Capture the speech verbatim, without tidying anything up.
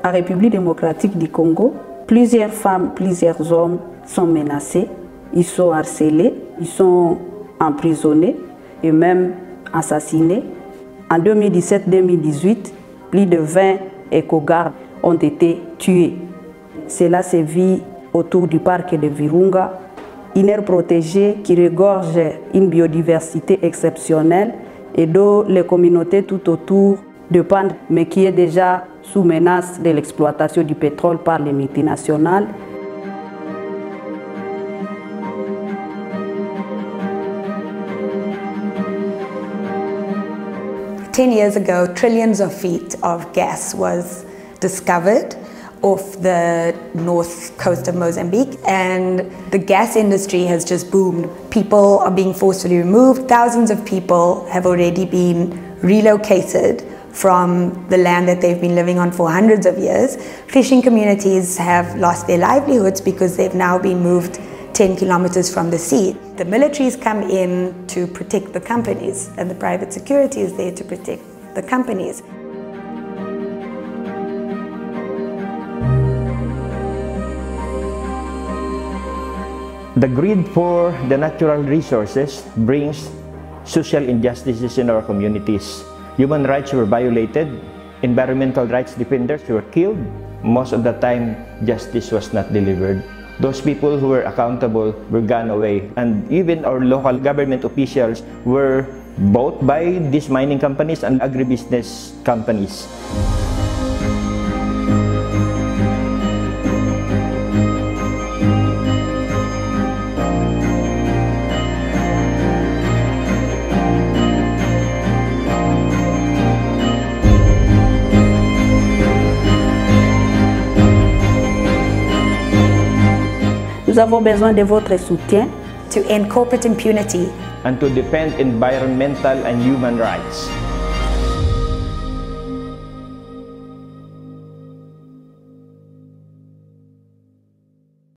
En République démocratique du Congo, plusieurs femmes, plusieurs hommes sont menacés, ils sont harcelés, ils sont emprisonnés et même assassinés. En deux mille dix-sept deux mille dix-huit, plus de vingt éco-gardes ont été tués. Cela se vit autour du parc de Virunga, une aire protégée qui regorge une biodiversité exceptionnelle et dont les communautés tout autour dépendent, mais qui est déjà sous menace de l'exploitation du pétrole par les multinationales. Ten years ago, trillions of feet of gas was discovered off the north coast of Mozambique, and the gas industry has just boomed. People are being forcibly removed. Thousands of people have already been relocated from the land that they've been living on for hundreds of years. Fishing communities have lost their livelihoods because they've now been moved ten kilometers from the sea. The military's come in to protect the companies, and the private security is there to protect the companies. The greed for the natural resources brings social injustices in our communities. Human rights were violated, environmental rights defenders were killed. Most of the time, justice was not delivered. Those people who were accountable were gone away. And even our local government officials were bought by these mining companies and agribusiness companies. Nous avons besoin de votre soutien to end corporate impunity and to defend environmental and human rights.